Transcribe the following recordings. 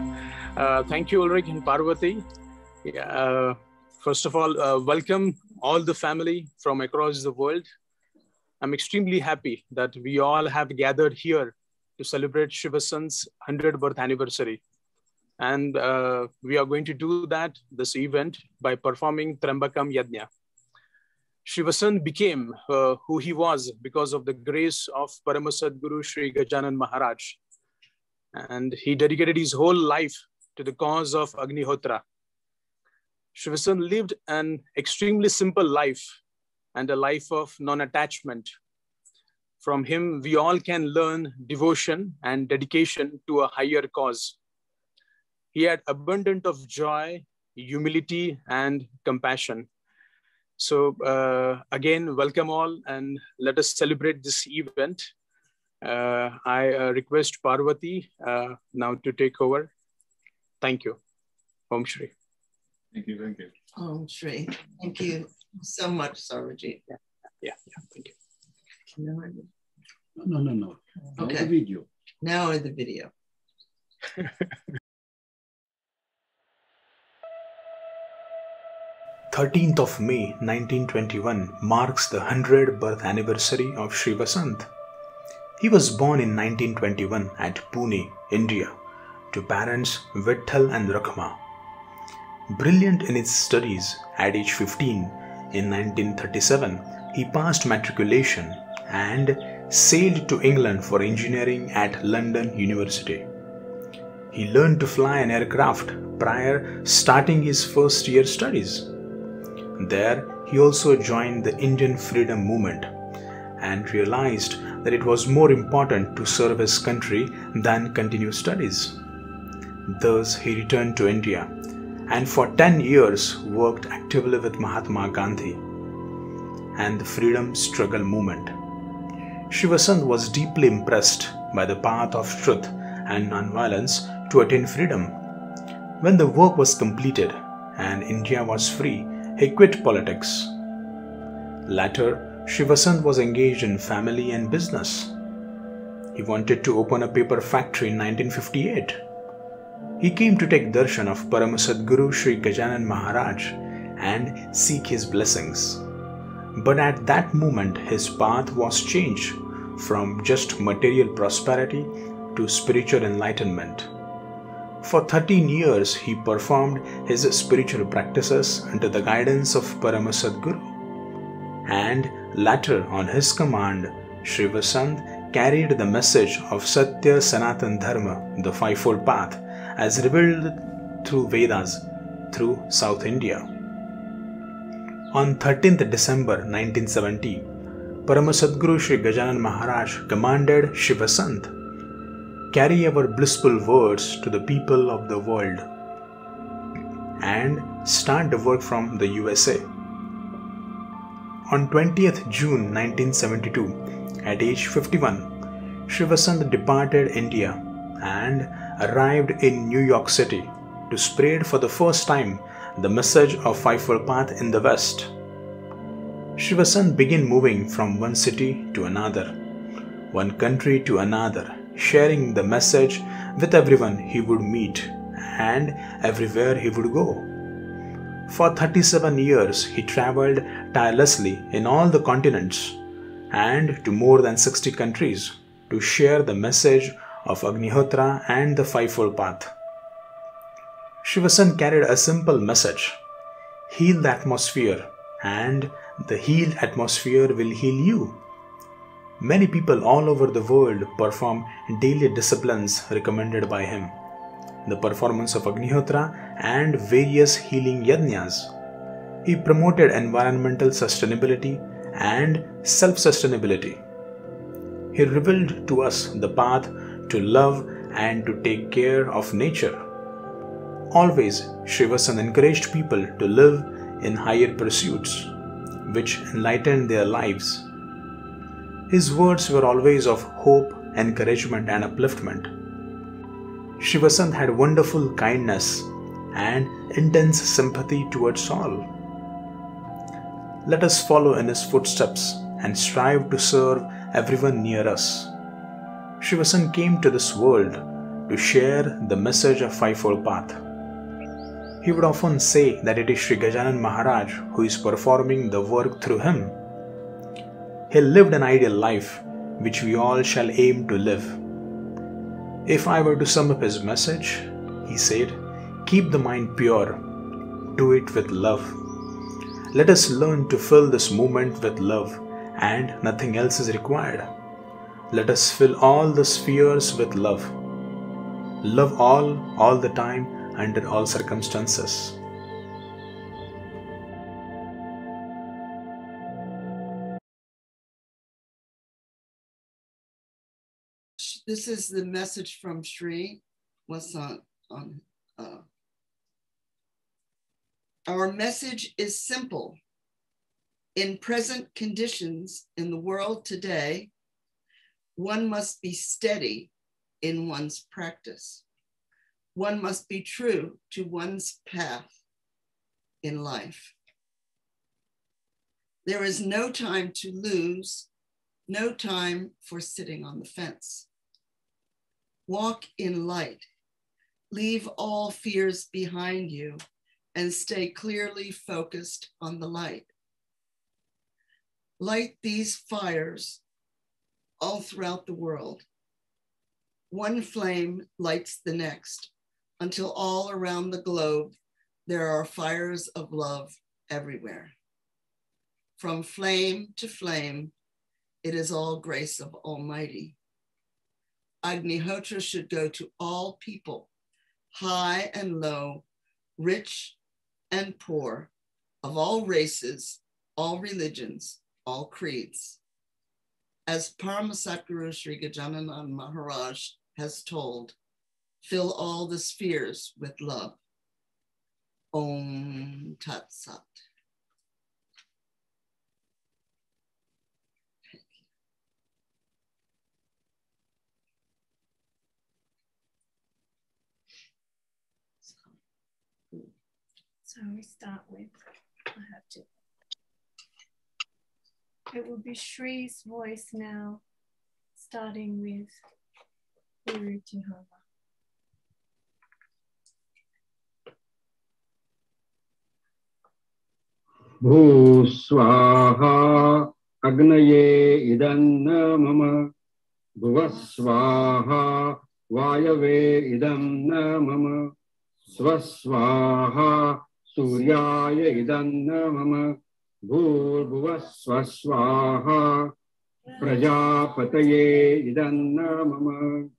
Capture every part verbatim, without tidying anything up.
Uh, thank you, Ulrich and Parvati. Yeah, uh, first of all, uh, welcome all the family from across the world. I'm extremely happy that we all have gathered here to celebrate Shiva Sant's one hundredth birth anniversary. And uh, we are going to do that, this event, by performing Trambakam Yajna. Shiva Sant became uh, who he was because of the grace of Parama Sadguru Sri Gajanan Maharaj. And he dedicated his whole life to the cause of Agnihotra. Shiva Sant lived an extremely simple life and a life of non-attachment. From him, we all can learn devotion and dedication to a higher cause. He had abundance of joy, humility, and compassion. So uh, again, welcome all, and let us celebrate this event. Uh, I uh, request Parvati uh, now to take over. Thank you. Om Shri. Thank you, thank you. Om Shri. Thank you so much, Sarvajit. Yeah, yeah, yeah, thank you. No, No, no, no. Okay. Now the video. now in the video. thirteenth of May nineteen twenty-one marks the one hundredth birth anniversary of Shiva Sant. He was born in nineteen twenty-one at Pune, India, to parents Vitthal and Rakhma. Brilliant in his studies, at age fifteen, in nineteen thirty-seven, he passed matriculation and sailed to England for engineering at London University. He learned to fly an aircraft prior starting his first year studies. There, he also joined the Indian freedom movement and realized that it was more important to serve his country than continue studies. Thus, he returned to India and for ten years worked actively with Mahatma Gandhi and the freedom struggle movement. Shiva Sant was deeply impressed by the path of truth and nonviolence to attain freedom. When the work was completed and India was free, he quit politics. Later, Shiva Sant was engaged in family and business. He wanted to open a paper factory in nineteen fifty-eight. He came to take darshan of Parama Sadguru Sri Gajanan Maharaj and seek his blessings. But at that moment, his path was changed from just material prosperity to spiritual enlightenment. For thirteen years, he performed his spiritual practices under the guidance of Parama Sadguru. And later, on his command, Shiva Sant carried the message of Satya Sanatan Dharma, the fivefold path, as revealed through Vedas through South India. On thirteenth December nineteen seventy, Parama Sadguru Sri Gajanan Maharaj commanded Shiva Sant, "Carry our blissful words to the people of the world," and start the work from the U S A. On twentieth June nineteen seventy-two, at age fifty-one, Shiva Sant departed India and arrived in New York City to spread for the first time the message of Fivefold Path in the West. Shiva Sant began moving from one city to another, one country to another, sharing the message with everyone he would meet and everywhere he would go. For thirty-seven years, he traveled tirelessly in all the continents and to more than sixty countries to share the message of Agnihotra and the Fivefold Path. Shiva Sant carried a simple message: heal the atmosphere, and the healed atmosphere will heal you. Many people all over the world perform daily disciplines recommended by him, the performance of Agnihotra and various healing yajnas. He promoted environmental sustainability and self-sustainability. He revealed to us the path to love and to take care of nature. Always, Shiva Sant encouraged people to live in higher pursuits, which enlightened their lives. His words were always of hope, encouragement, and upliftment. Shiva Sant had wonderful kindness and intense sympathy towards all. Let us follow in his footsteps and strive to serve everyone near us. Shiva Sant came to this world to share the message of Fivefold Path. He would often say that it is Sri Gajanan Maharaj who is performing the work through him. He lived an ideal life which we all shall aim to live. If I were to sum up his message, he said, keep the mind pure, do it with love. Let us learn to fill this moment with love, and nothing else is required. Let us fill all the spheres with love. Love all, all the time, under all circumstances. This is the message from Sri Vasant. On, uh, our message is simple. In present conditions in the world today, one must be steady in one's practice. One must be true to one's path in life. There is no time to lose, no time for sitting on the fence. Walk in light, leave all fears behind you, and stay clearly focused on the light. Light these fires all throughout the world. One flame lights the next, until all around the globe, there are fires of love everywhere. From flame to flame, it is all grace of Almighty. Agnihotra should go to all people, high and low, rich and poor, of all races, all religions, all creeds. As Paramasatguru Sri Gajanana Maharaj has told, fill all the spheres with love. Om Tat Sat. So we start with, I have to, it will be Shri's voice now, starting with Guru Jehovah. Bhu swaha agnaye idanna mama bhuva swaha vayave idanna mama swaswaha suryaya idanna mama bhur bhuva swaswaha prajapataye idanna mama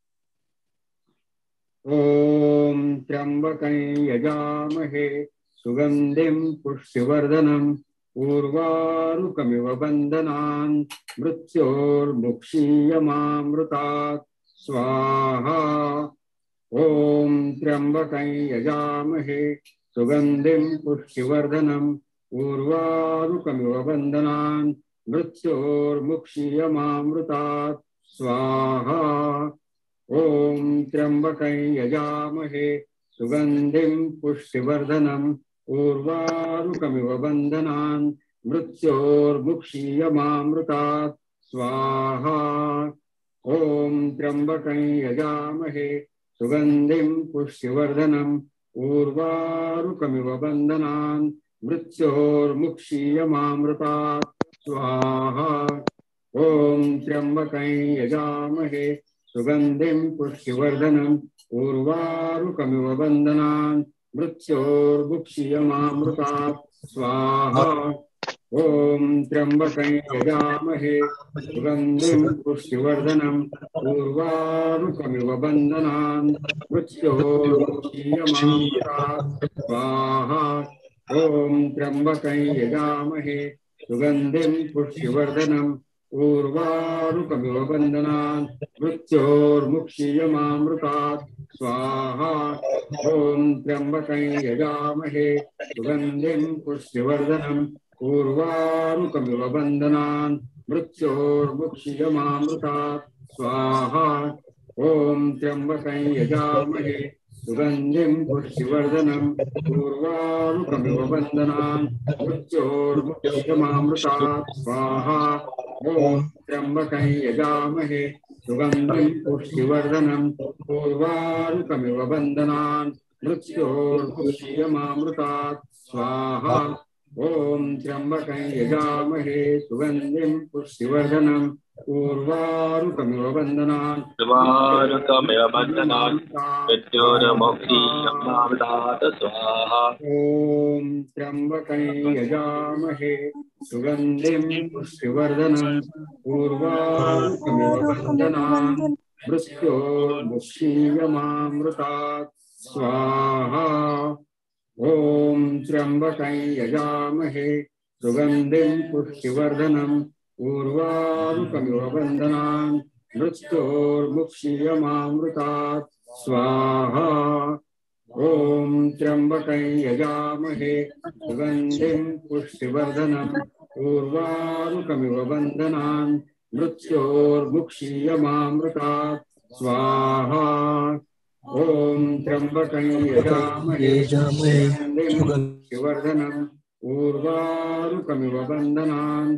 om trambakam yajamahe Sugandhim pushtivardhanam urvarukamiva bandhanan mrityor mukshiyamamrutat swaha om trambakam yajamahe sugandhim pushtivardhanam urvarukamiva bandhanan mrityor mukshiyamamrutat swaha om trambakam yajamahe sugandhim pushtivardhanam urvarukamiva bandhanan mrityor mukshiyamamrutat swaha om trambakam yajamahe sugandhim pushtivardhanam urvarukamiva bandhanan mrityor mukshiyamamrutat swaha om trambakam yajamahe sugandhim pushtivardhanam urvarukamiva bandhanan mrityor mukshiyamamrutat swaha om trambakam yajamahe sugandhim pushtivardhanam urvarukamiva bandhanan mrityor mukshiyamamrutat swaha om trambakam yajamahe sugandhim pushtivardhanam urvarukamiva bandhanan mrityor mukshiyamamrutat swaha om trambakam yajamahe sugandhim pushtivardhanam urvarukamiva bandhanan mrityor mukshiyamamrutat swaha om trambakam yajamahe sugandhim pushtivardhanam urvarukamiva bandhanan mrityor mukshiyamamrutat swaha ॐ त्र्यम्बकं यजामहे सुगन्धिं पुष्टिवर्धनम् उर्वारुकमिव बन्धनान् मृत्योर्मुक्षीयमामृतात् स्वाहा ॐ त्र्यम्बकं यजामहे सुगन्धिं पुष्टिवर्धनम् उर्वारुकमिव बन्धनान् उर्वारुकमिव बन्धनान् मृत्योर्मुक्षीयमामृतात् स्वाहा ॐ त्र्यम्बकं यजामहे सुगन्धिं पुष्टिवर्धनम् उर्वारुकमिव बन्धनान् मृत्योर्मुक्षीयमामृतात् स्वाहा ॐ त्र्यम्बकं यजामहे सुगन्धिं पुष्टिवर्धनम् उर्वारुकमिव बन्धनान् मृत्योर्मुक्षीयमामृतात् स्वाहा ॐ त्र्यम्बकं यजामहे सुगन्धिं पुष्टिवर्धनम् उर्वारुकमिव बन्धनान् मृत्योर्मुक्षीयमामृतात् स्वाहा ॐ त्र्यम्बकं यजामहे सुगन्धिं पुष्टिवर्धनम् उर्वारुकमिव बन्धनान्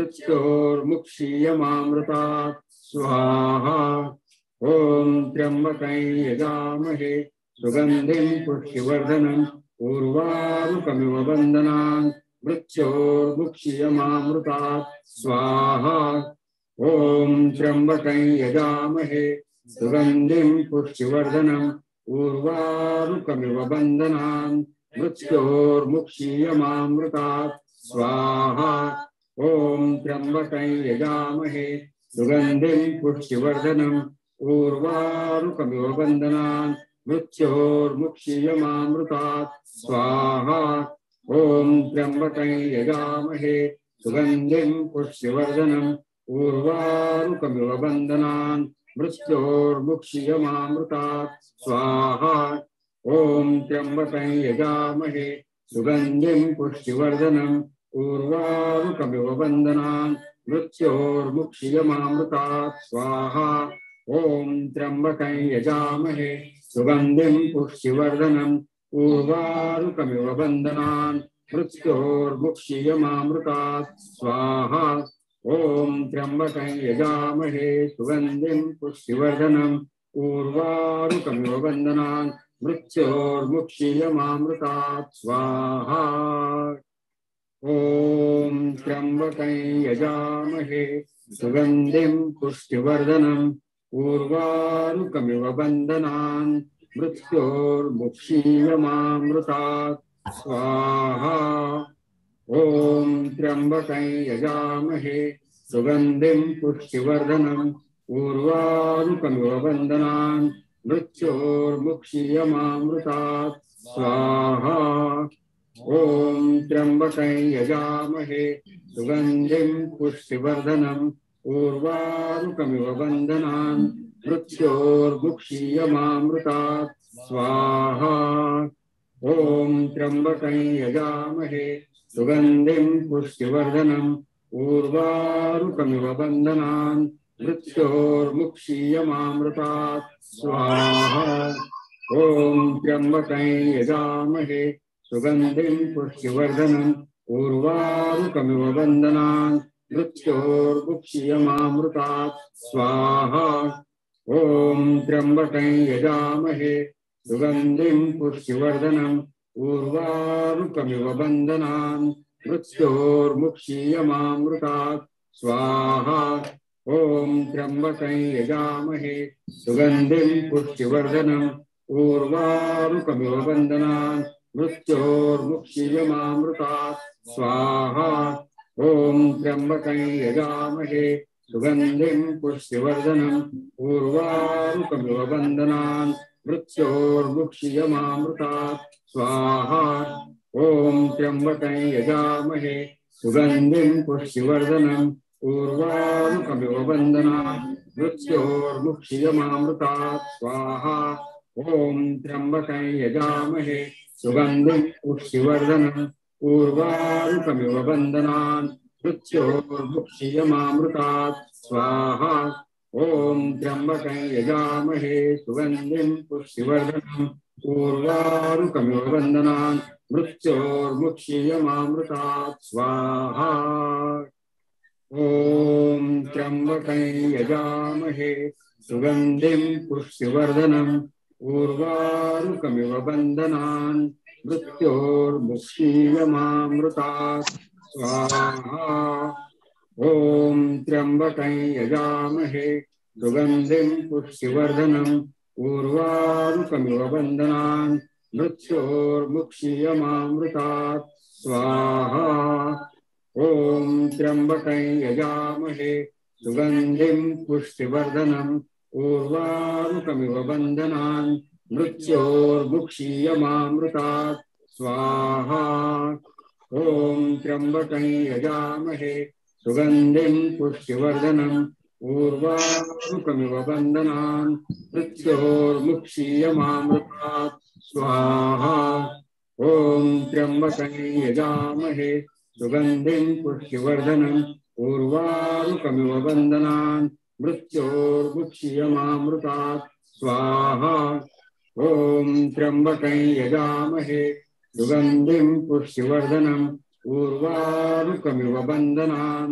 मृत्योर्मुक्षीयमामृतात् स्वाहा ॐ त्र्यम्बकं यजामहे सुगन्धिं पुष्टिवर्धनम् उर्वारुकमिव बन्धनान् मृत्योर्मुक्षीयमामृतात् स्वाहा ॐ त्र्यम्बकं यजामहे सुगन्धिं पुष्टिवर्धनम् उर्वारुकमिव बन्धनान् मृत्योर्मुक्षीयमामृतात् स्वाहा ॐ त्र्यम्बकं यजामहे सुगन्धिं पुष्टिवर्धनम् उर्वारुकमिव बन्धनान् मृत्योर्मुक्षीयमामृतात् स्वाहा ॐ त्र्यम्बकं यजामहे सुगन्धिं पुष्टिवर्धनम् उर्वारुकमिव बन्धनान् मृत्योर्मुक्षीयमामृतात् स्वाहा ॐ त्र्यम्बकं यजामहे सुगन्धिं पुष्टिवर्धनम् उर्वारुकमिव बन्धनान् मृत्योर्मुक्षीयमामृतात् स्वाहा ॐ त्र्यम्बकं यजामहे सुगन्धिं पुष्टिवर्धनम् उर्वारुकमिव बन्धनान् मृत्योर्मुक्षीयमामृतात् स्वाहा ॐ त्र्यम्बकं यजामहे सुगन्धिं पुष्टिवर्धनम् उर्वारुकमिव बन्धनान् मृत्योर्मुक्षीयमामृतात् स्वाहा ॐ त्र्यम्बकं यजामहे सुगन्धिं पुष्टिवर्धनम् उर्वारुकमिव बन्धनान् मृत्योर्मुक्षीयमामृतात् स्वाहा ॐ त्र्यम्बकं यजामहे सुगन्धिं पुष्टिवर्धनम् उर्वारुकमिव बन्धनान् मृत्योर्मुक्षीयमामृतात् स्वाहा ॐ त्र्यम्बकं यजामहे सुगन्धिं पुष्टिवर्धनम् उर्वारुकमिव बन्धनान् मृत्योर्मुक्षीयमामृतात् स्वाहा ॐ त्र्यम्बकं यजामहे सुगन्धिं पुष्टिवर्धनम् उर्वारुकमिव बन्धनान् मृत्योर्मुक्षीयमामृतात् स्वाहा ॐ त्र्यम्बकं यजामहे सुगन्धिं पुष्टिवर्धनम् उर्वारुकमिव बन्धनान् मृत्योर्मुक्षीयमामृतात् स्वाहा ॐ त्र्यम्बकं यजामहे सुगन्धिं पुष्टिवर्धनम् उर्वारुकमिव बन्धनान् मृत्योर्मुक्षीयमामृतात् स्वाहा ॐ त्र्यम्बकं यजामहे सुगन्धिं पुष्टिवर्धनम् उर्वारुकमिव बन्धनान् मृत्योर्मुक्षीयमामृतात् स्वाहा ॐ त्र्यम्बकं यजामहे सुगन्धिं पुष्टिवर्धनम् उर्वारुकमिव बन्धनान् मृत्योर्मुक्षीयमामृतात् स्वाहा ॐ त्र्यम्बकं यजामहे सुगन्धिं पुष्टिवर्धनम् उर्वारुकमिव बन्धनान् मृत्योर्मुक्षीयमामृतात् स्वाहा ॐ त्र्यम्बकं यजामहे सुगन्धिं पुष्टिवर्धनम् उर्वारुकमिव बन्धनान् मृत्योर्मुक्षीयमामृतात् स्वाहा ॐ त्र्यम्बकं यजामहे सुगन्धिं पुष्टिवर्धनम् उर्वारुकमिव बन्धनान् मृत्योर्मुक्षीयमामृतात् स्वाहा ॐ त्र्यम्बकं यजामहे सुगन्धिं पुष्टिवर्धनम् उर्वारुकमिव बन्धनान् मृत्योर्मुक्षीयमामृतात् स्वाहा। ॐ त्र्यम्बकं यजामहे सुगन्धिं पुष्टिवर्धनम् उर्वारुकमिव बन्धनान् मृत्योर्मुक्षीयमामृतात् स्वाहा। ॐ त्र्यम्बकं यजामहे सुगन्धिं पुष्टिवर्धनम् उर्वारुकमिव बन्धनान् मृत्योर्मुक्षीयमामृतात् स्वाहा। ॐ त्र्यम्बकं यजामहे सुगन्धिं पुष्टिवर्धनम् उर्वारुकमिव बन्धनान् मृत्योर्मुक्षीयमामृतात् स्वाहा। ॐ त्र्यम्बकं यजामहे सुगन्धिं पुष्टिवर्धनम् उर्वारुकमिव बन्धनान् मृत्योर्मुक्षीयमामृतात् स्वाहा। ॐ त्र्यम्बकं यजामहे सुगन्धिं पुष्टिवर्धनम् उर्वारुकमिव बन्धनान्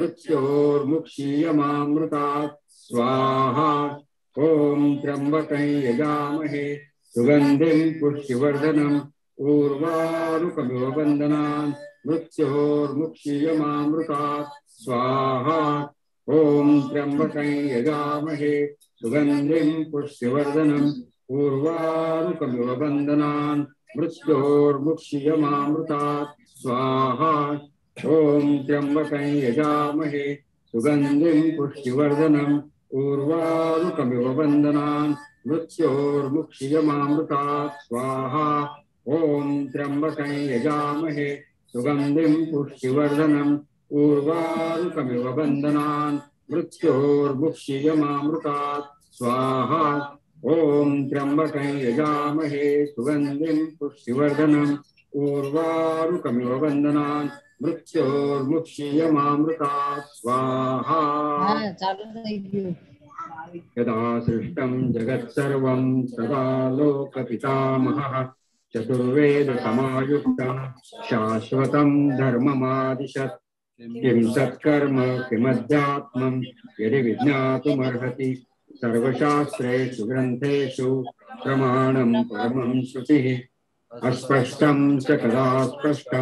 मृत्योर्मुक्षीयमामृतात् स्वाहा। ॐ त्र्यम्बकं यजामहे सुगन्धिं पुष्टिवर्धनम् उर्वारुकमिव बन्धनान् मृत्योर्मुक्षीयमामृतात् स्वाहा। ॐ त्र्यम्बकं यजामहे सुगन्धिं पुष्टिवर्धनम् उर्वारुकमिव बन्धनान् मृत्योर्मुक्षीयमामृतात् स्वाहा। ॐ त्र्यम्बकं यजामहे सुगन्धिं पुष्टिवर्धनम् उर्वारुकमिव बन्धनान् मृत्योर्मुक्षीयमामृतात् स्वाहा। ॐ त्र्यम्बकं यजामहे सुगन्धिं पुष्टिवर्धनम् उर्वारुकमिव बन्धनान् मृत्योर्मुक्षीयमामृतात् स्वाहा। ॐ त्र्यम्बकं यजामहे सुगन्धिं पुष्टिवर्धनम् उर्वारुकमिव बन्धनान् मृत्योर्मुक्षीयमामृतात् स्वाहा। यदा सृष्टं जगत्सर्वं तदा लोकपितामहः चतुर्वेद समायुक्तं शाश्वतं धर्ममादिशत्। किं सत्कर्म किमध्यात्मं यदि विज्ञातुमर्हति सर्वशास्त्रेषु ग्रन्थेषु प्रमाणं परमं श्रुतिः। अस्पष्टं च कदा स्पष्टं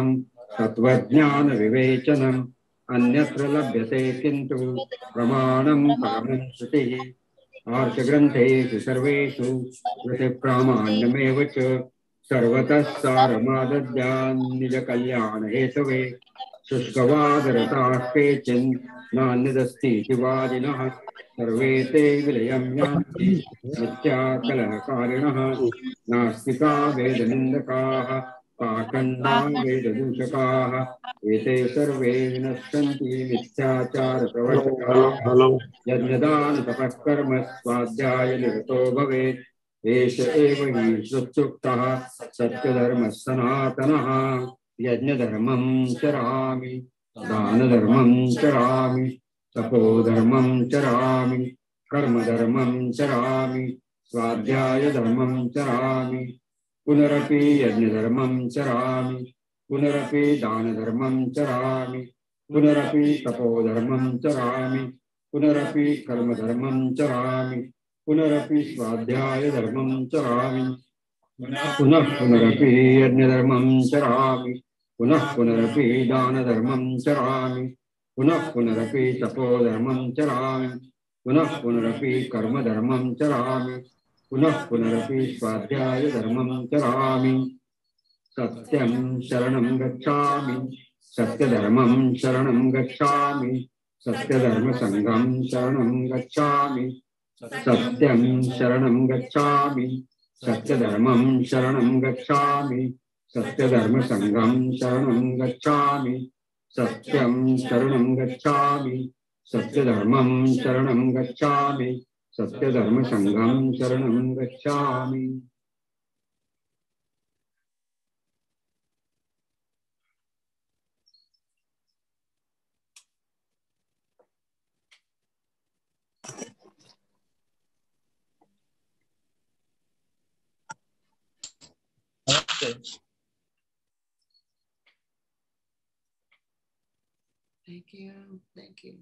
तत्त्वज्ञानविवेचनम् अन्यत्र लभ्यते किन्तु प्रमाणं परमं श्रुतिः। आर्षग्रन्थेषु सर्वेषु श्रुतिप्रामाण्यमेव च सर्वतः सारमादद्यान् निजकल्याणहेतवे। शुष्कवादरताः केचिन् नान्यदस्तीति वादिनः सर्वे ते विलयं यान्ति मिथ्याकलहकारिणः। नास्तिका वेदनिन्दकाः पाखण्डा वेददूषकाः एते सर्वे विनश्यन्ति मिथ्याचारप्रवर्तकाः। यज्ञदानतपःकर्म स्वाध्यायनिरतो भवेत् एष एव हि श्रुत्युक्तः सत्यधर्मः सनातनः। यज्ञधर्मं चरामि दानधर्मं चरामि तपोधर्मं चरामि कर्मधर्मं चरामि स्वाध्यायधर्मं चरामि पुनरपि यज्ञधर्मं चरामि पुनरपि दानधर्मं चरामि पुनरपि तपोधर्मं चरामि पुनरपि कर्मधर्मं चरामि पुनरपि स्वाध्यायधर्मं चरामि पुनः पुनरपि यज्ञधर्मं चरामि पुनः पुनरपि दानधर्मं चरामि पुनः पुनरपि तपोधर्मं चरामि पुनः पुनरपि कर्मधर्मं चरामि पुनः पुनरपि स्वाध्यायधर्मं चरामि। सत्यं शरणं गच्छामि सत्यधर्मं शरणं गच्छामि सत्यधर्मसंघं शरणं गच्छामि। सत्यं शरणं गच्छामि सत्यधर्मं शरणं गच्छामि सत्यधर्मसंघं शरणं गच्छामि। सत्यं शरणं गच्छामि सत्यधर्मं शरणं गच्छामि सत्यधर्मसंघं शरणं गच्छामि। Thank you. Thank you.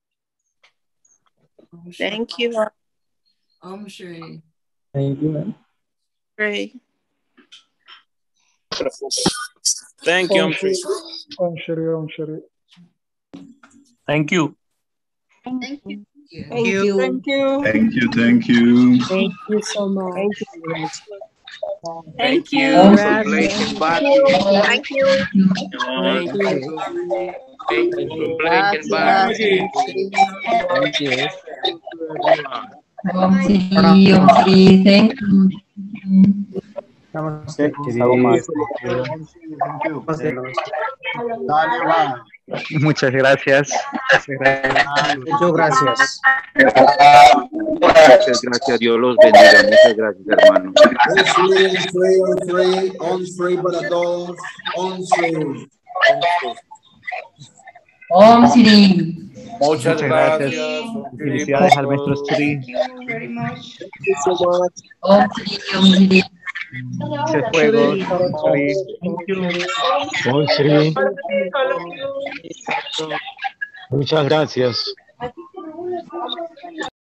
Thank you. Om Shri. Thank you, ma'am. Pray. Thank you, Om Shri. Om Shri, Om Shri. Thank you. Thank you. Thank you. Thank you. Thank you, thank you. Thank you so much. Thank Thank you. Congratulations, Bharti. Thank you. Thank you. Congratulations, Bharti. Thank you. Om Shri, Om Shri, thank you. Namaste. Muchas gracias. Muchas gracias. Muchas gracias, Dios los bendiga. Muchas gracias, hermano. On Shri, on Shri, on Shri, on Shri para todos. On Shri. Om Shri. Muchas gracias. Felicidades al maestro Shri. Thank you very much. Thank you so much. Om Shri, Om Shri. Muchos juegos. Shri. Om Shri. Muchas gracias.